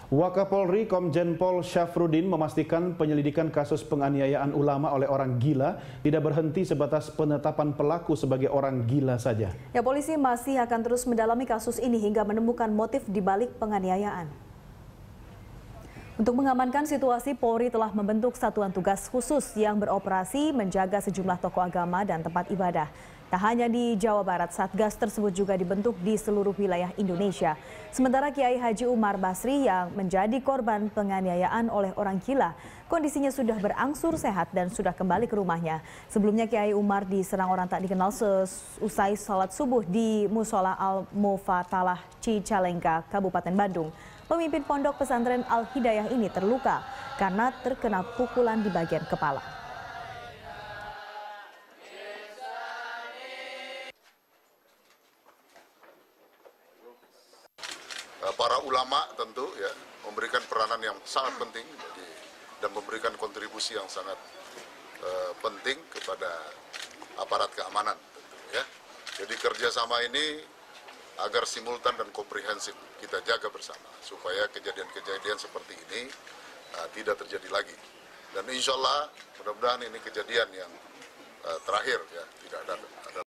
Wakapolri Komjen Pol Syafruddin memastikan penyelidikan kasus penganiayaan ulama oleh orang gila tidak berhenti sebatas penetapan pelaku sebagai orang gila saja. Ya, polisi masih akan terus mendalami kasus ini hingga menemukan motif di balik penganiayaan. Untuk mengamankan situasi, Polri telah membentuk satuan tugas khusus yang beroperasi menjaga sejumlah tokoh agama dan tempat ibadah. Tak hanya di Jawa Barat, Satgas tersebut juga dibentuk di seluruh wilayah Indonesia. Sementara Kiai Haji Umar Basri yang menjadi korban penganiayaan oleh orang gila, kondisinya sudah berangsur sehat dan sudah kembali ke rumahnya. Sebelumnya Kiai Umar diserang orang tak dikenal seusai salat subuh di Musola Al-Mufattalah Cicalengka, Kabupaten Bandung. Pemimpin pondok pesantren Al-Hidayah ini terluka karena terkena pukulan di bagian kepala. Para ulama tentu ya memberikan peranan yang sangat penting dan memberikan kontribusi yang sangat penting kepada aparat keamanan tentu ya. Jadi kerjasama ini agar simultan dan komprehensif kita jaga bersama supaya kejadian-kejadian seperti ini tidak terjadi lagi. Dan insya Allah mudah-mudahan ini kejadian yang terakhir ya, tidak ada